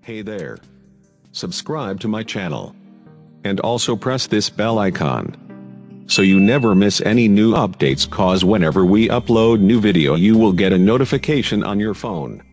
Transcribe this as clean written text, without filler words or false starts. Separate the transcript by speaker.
Speaker 1: Hey there. Subscribe to my channel. And also press this bell icon, so you never miss any new updates, cause whenever we upload new video you will get a notification on your phone.